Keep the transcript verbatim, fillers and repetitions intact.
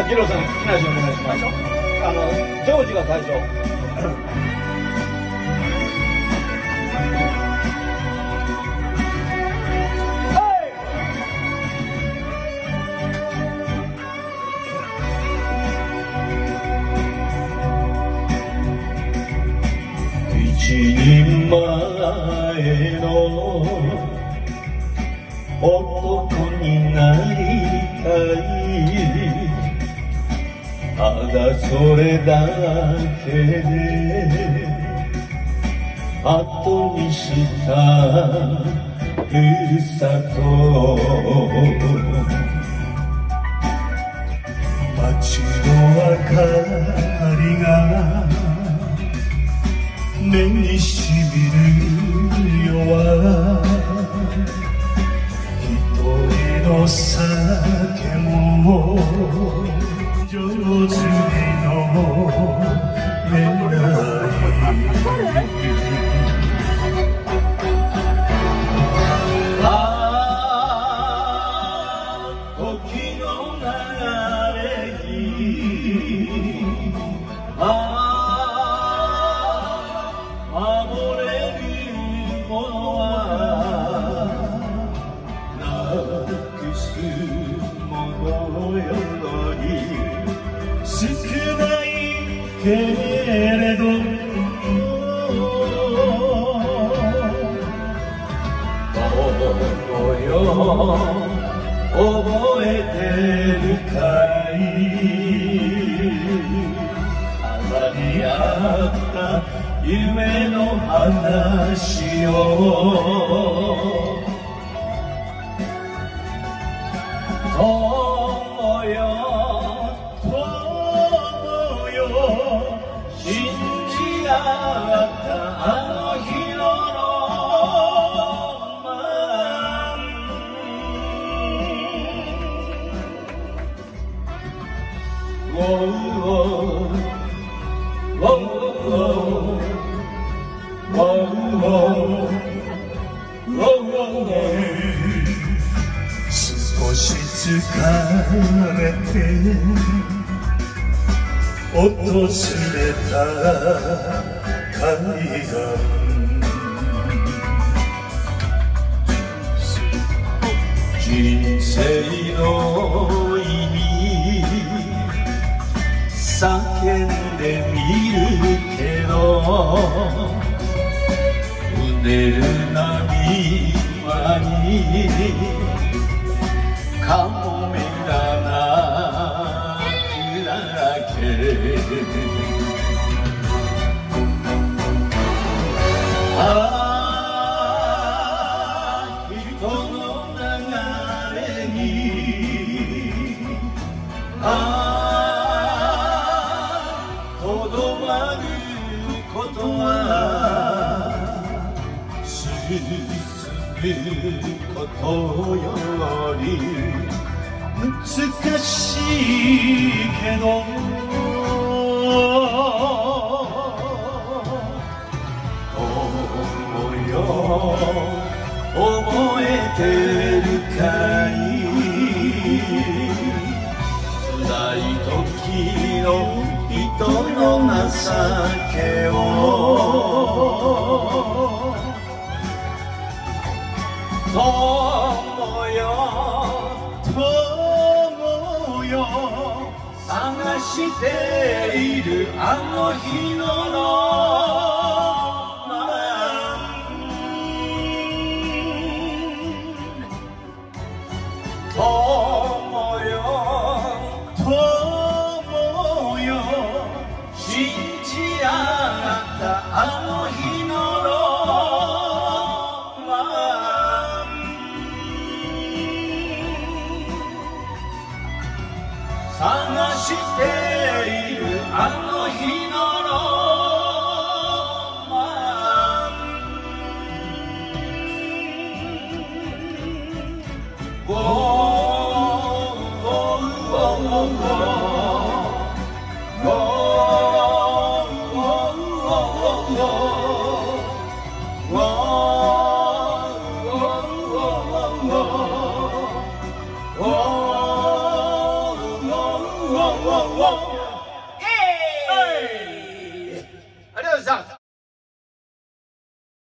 あ、二郎さん、好きな味お願いします。あの、ジョージが最初。一人前の男になりたい、ただそれだけで後にしたふるさと、街の明かりが目にしみる夜は一人の酒も上手に飲めないああ時の流れにああ守れるものはなくすものより少ないけれどどうよ覚えてるかい、あにあった夢の話を友よ友よ信じ合ったあの日のロマン、ウォーウォーウォーウォー少し疲れて訪れた海岸、人生の意味叫んでみるけどうねる波間にカモメが鳴くだけ、ああ人の流れにああとどまることは進むことより難しいけど友よ覚えてるかい、辛い時の人の情けを友よ友よ探しているあの日のロマン、友よ友よ信じ合ったあの日のロマン、探しているあの日のロマン、ウォーウォーウォーOh ウォンウォンウォン